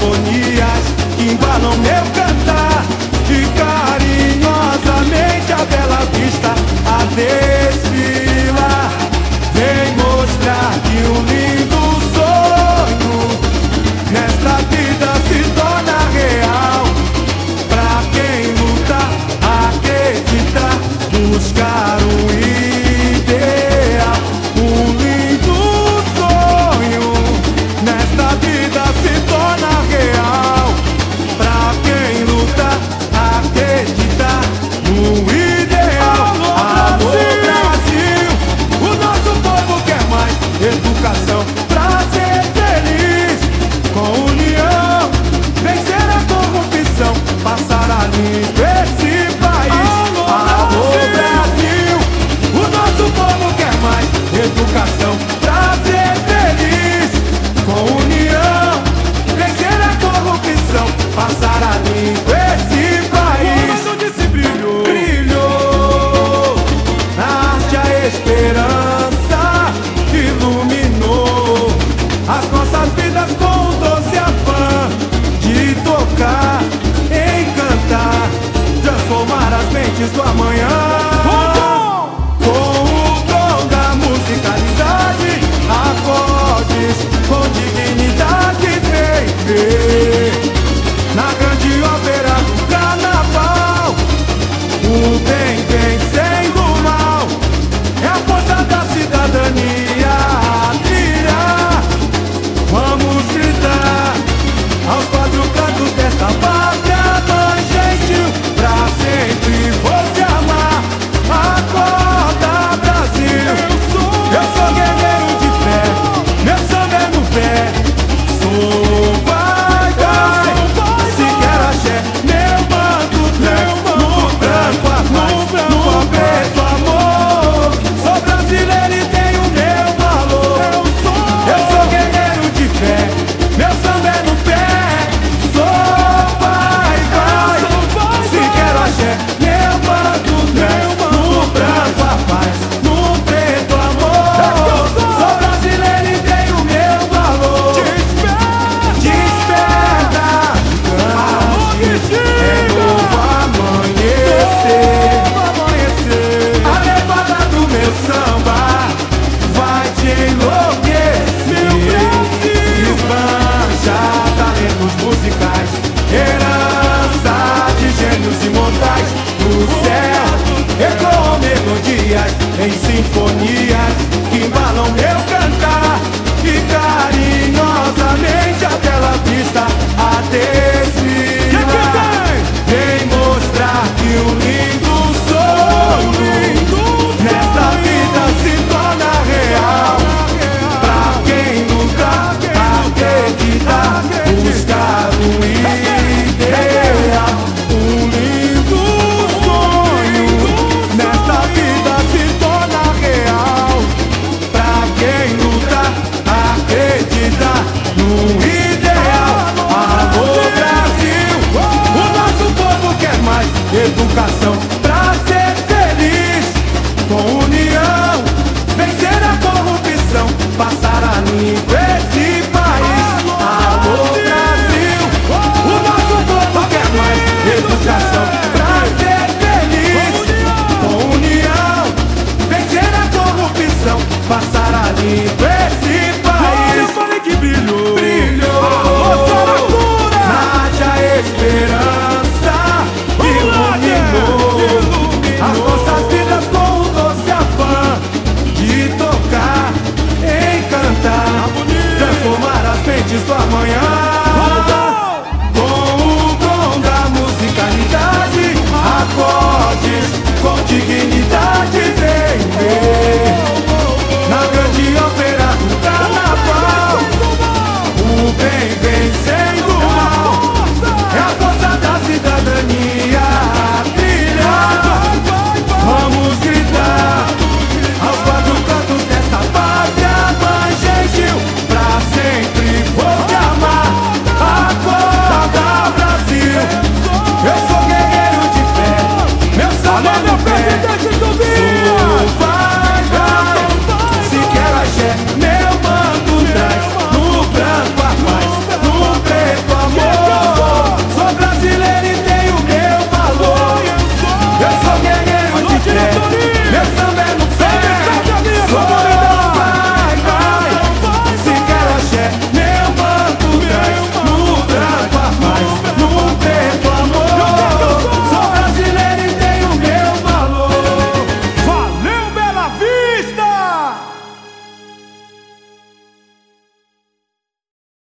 sinfonias que embalam meu cantar, e carinhosamente a Bela Vista a desfilar. Vem mostrar que um lindo sonho nesta vida se torna real. Pra quem luta, acredita, buscar um ideal. Um lindo sonho nesta vida se torna real. Pra quem luta, acredita, um ideal. Alô, Brasil, o nosso povo quer mais educação pra ser feliz. Com união, vencer a corrupção, passar a limpo esse país. Alô, Brasil, o nosso povo quer mais educação pra ser feliz. Com união, vencer a corrupção, passar a limpo esse país. Quando disse brilhou, brilhou, na arte a esperança iluminou as nossas vidas com o doce afã de tocar, encantar, transformar as mentes do amanhã. Com o dom da musicalidade, acordes com dignidade, vem ver na grande ópera do carnaval. O bem vencendo o mal, é a força da cidadania a trilhar. Vamos gritar aos quatro